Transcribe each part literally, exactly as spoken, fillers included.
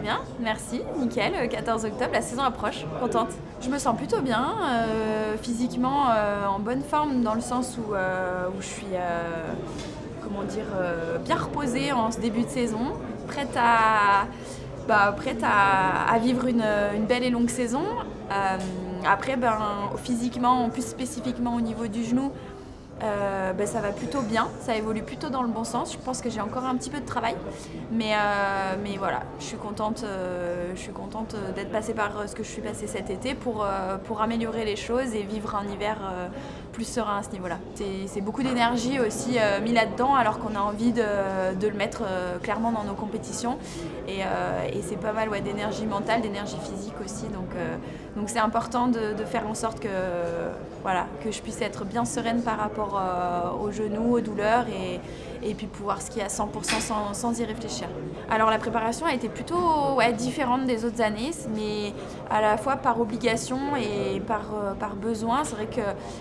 bien, merci, nickel, euh, quatorze octobre, la saison approche, contente. Je me sens plutôt bien, euh, physiquement euh, en bonne forme dans le sens où, euh, où je suis euh, comment dire, euh, bien reposée en ce début de saison, prête à, bah, prête à, à vivre une, une belle et longue saison. Euh, après, ben, physiquement, en plus spécifiquement au niveau du genou, Euh, ben ça va plutôt bien, ça évolue plutôt dans le bon sens. Je pense que j'ai encore un petit peu de travail, mais, euh, mais voilà, je suis contente, euh, je suis contente d'être passée par ce que je suis passée cet été pour, euh, pour améliorer les choses et vivre un hiver euh, plus serein à ce niveau-là. C'est beaucoup d'énergie aussi euh, mis là-dedans alors qu'on a envie de, de le mettre euh, clairement dans nos compétitions et, euh, et c'est pas mal ouais, d'énergie mentale, d'énergie physique aussi, donc euh, donc c'est important de, de faire en sorte que, voilà, que je puisse être bien sereine par rapport Euh, aux genoux, aux douleurs et, et puis pouvoir skier à cent pour cent sans, sans y réfléchir. Alors la préparation a été plutôt ouais, différente des autres années, mais à la fois par obligation et par, euh, par besoin. C'est vrai que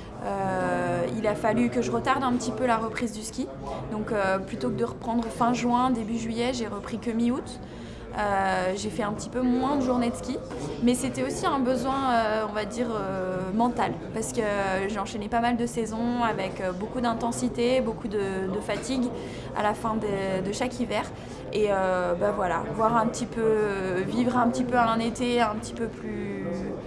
euh, il a fallu que je retarde un petit peu la reprise du ski. Donc euh, plutôt que de reprendre fin juin, début juillet, j'ai repris que mi-août. Euh, j'ai fait un petit peu moins de journées de ski, mais c'était aussi un besoin, euh, on va dire, euh, mental, parce que j'ai enchaîné pas mal de saisons avec euh, beaucoup d'intensité, beaucoup de, de fatigue à la fin de, de chaque hiver. Et euh, bah voilà, voir un petit peu, vivre un petit peu un été un petit peu plus...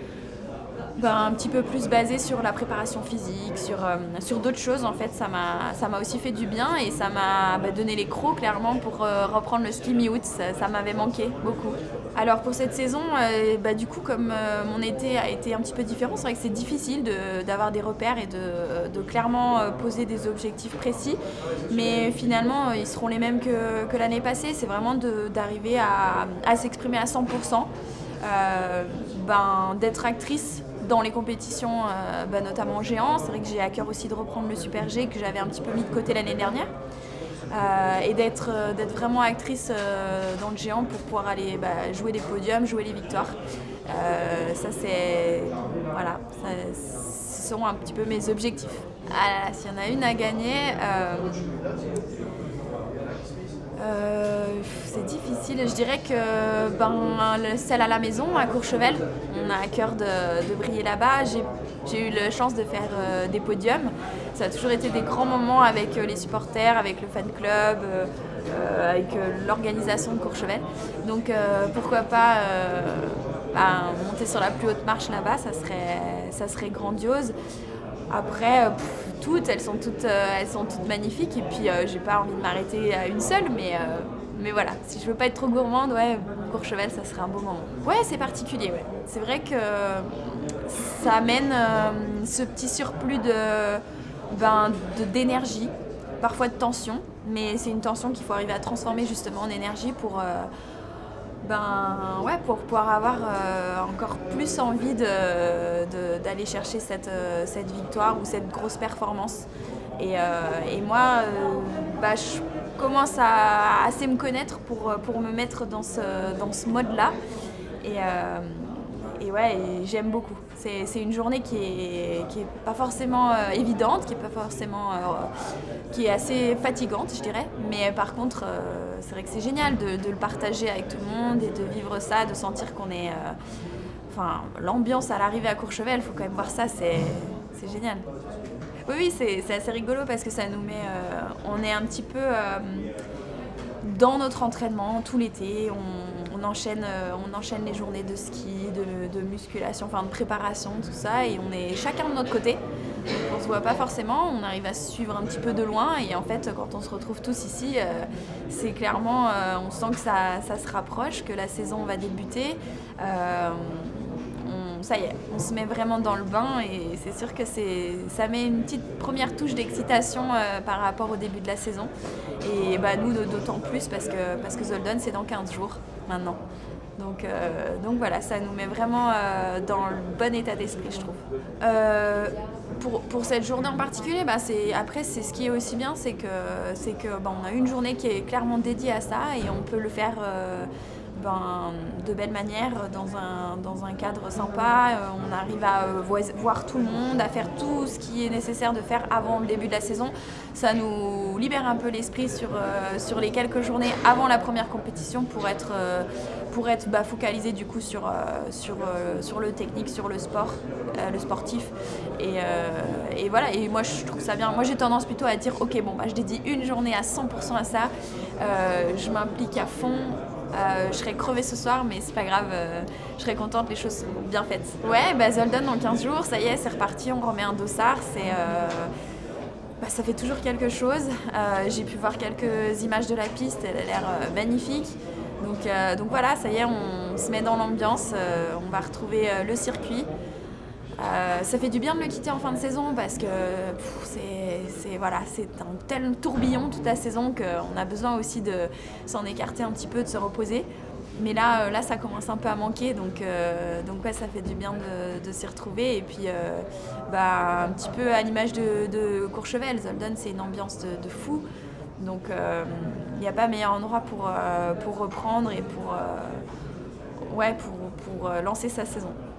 Ben, un petit peu plus basé sur la préparation physique, sur, euh, sur d'autres choses en fait, ça m'a ça m'a aussi fait du bien et ça m'a bah, donné les crocs clairement pour euh, reprendre le ski mi-août, ça, ça m'avait manqué beaucoup. Alors pour cette saison, euh, bah, du coup comme euh, mon été a été un petit peu différent, c'est vrai que c'est difficile d'avoir de, des repères et de, de clairement euh, poser des objectifs précis, mais finalement ils seront les mêmes que, que l'année passée, c'est vraiment d'arriver à, à s'exprimer à cent pour cent, euh, ben, d'être actrice dans les compétitions, euh, bah, notamment géant. C'est vrai que j'ai à cœur aussi de reprendre le Super G que j'avais un petit peu mis de côté l'année dernière. Euh, et d'être euh, d'être vraiment actrice euh, dans le géant pour pouvoir aller bah, jouer les podiums, jouer les victoires. Euh, ça c'est... Voilà, ça, ce sont un petit peu mes objectifs. Ah, s'il y en a une à gagner... Euh, Euh, c'est difficile, je dirais que ben, celle à la maison, à Courchevel, on a à cœur de, de briller là-bas. J'ai eu la chance de faire euh, des podiums. Ça a toujours été des grands moments avec euh, les supporters, avec le fan club, euh, euh, avec euh, l'organisation de Courchevel. Donc euh, pourquoi pas euh, ben, monter sur la plus haute marche là-bas, ça serait, ça serait grandiose. Après, euh, pff, toutes, elles sont toutes, euh, elles sont toutes magnifiques et puis euh, j'ai pas envie de m'arrêter à une seule, mais, euh, mais voilà, si je veux pas être trop gourmande, ouais, Courchevel, ça serait un beau moment. Ouais, c'est particulier, ouais. C'est vrai que ça amène euh, ce petit surplus de, ben, de, d'énergie, parfois de tension, mais c'est une tension qu'il faut arriver à transformer justement en énergie pour... Euh, Ben ouais, pour pouvoir avoir euh, encore plus envie d'aller chercher cette, euh, cette victoire ou cette grosse performance. Et, euh, et moi, euh, bah, je commence à assez me connaître pour, pour me mettre dans ce, dans ce mode-là. Et, euh, et ouais, j'aime beaucoup. C'est une journée qui est, qui est pas forcément euh, évidente, qui est pas forcément, euh, qui est assez fatigante, je dirais. Mais par contre, euh, c'est vrai que c'est génial de, de le partager avec tout le monde et de vivre ça, de sentir qu'on est, euh, enfin, l'ambiance à l'arrivée à Courchevel, il faut quand même voir ça, c'est génial. Oui, oui, c'est assez rigolo parce que ça nous met, euh, on est un petit peu euh, dans notre entraînement tout l'été. On, on enchaîne, euh, on enchaîne les journées de ski, de, de musculation, enfin de préparation, tout ça, et on est chacun de notre côté. On se voit pas forcément, on arrive à se suivre un petit peu de loin, et en fait, quand on se retrouve tous ici, euh, c'est clairement, euh, on sent que ça, ça se rapproche, que la saison va débuter. Euh, Ça y est, on se met vraiment dans le bain et c'est sûr que ça met une petite première touche d'excitation euh, par rapport au début de la saison. Et bah, nous, d'autant plus parce que, parce que Zolden, c'est dans quinze jours maintenant. Donc, euh, donc voilà, ça nous met vraiment euh, dans le bon état d'esprit, je trouve. Euh, pour, pour cette journée en particulier, bah, après, c'est ce qui est aussi bien, c'est que, c'est que bah, on a une journée qui est clairement dédiée à ça et on peut le faire... Euh, ben, de belle manière, dans un, dans un cadre sympa. On arrive à voir tout le monde, à faire tout ce qui est nécessaire de faire avant le début de la saison. Ça nous libère un peu l'esprit sur, euh, sur les quelques journées avant la première compétition pour être, euh, pour être bah, focalisé du coup sur, euh, sur, euh, sur le technique, sur le sport, euh, le sportif. Et, euh, et voilà, et moi je trouve ça bien. Moi j'ai tendance plutôt à dire ok, bon, bah, je dédie une journée à cent pour cent à ça, euh, je m'implique à fond. Euh, je serais crevée ce soir, mais c'est pas grave, euh, je serais contente, les choses sont bien faites. Ouais, bah Zolden dans quinze jours, ça y est, c'est reparti, on remet un dossard, c'est, euh, bah, ça fait toujours quelque chose. Euh, j'ai pu voir quelques images de la piste, elle a l'air euh, magnifique. Donc, euh, donc voilà, ça y est, on se met dans l'ambiance, euh, on va retrouver euh, le circuit. Euh, ça fait du bien de le quitter en fin de saison parce que c'est voilà, un tel tourbillon toute la saison qu'on a besoin aussi de s'en écarter un petit peu, de se reposer. Mais là, là ça commence un peu à manquer, donc, euh, donc ouais, ça fait du bien de, de s'y retrouver. Et puis euh, bah, un petit peu à l'image de, de Courchevel, Zolden c'est une ambiance de, de fou. Donc il euh, n'y a pas meilleur endroit pour, euh, pour reprendre et pour, euh, ouais, pour, pour lancer sa saison.